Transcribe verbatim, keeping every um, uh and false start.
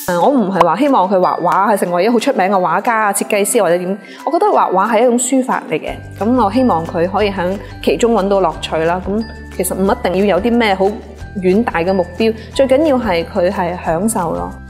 誒，我唔係話希望佢畫畫係成為一個好出名嘅畫家啊、設計師或者點。我覺得畫畫係一種書法嚟嘅，咁我希望佢可以喺其中揾到樂趣啦。咁其實唔一定要有啲咩好遠大嘅目標，最緊要係佢係享受咯。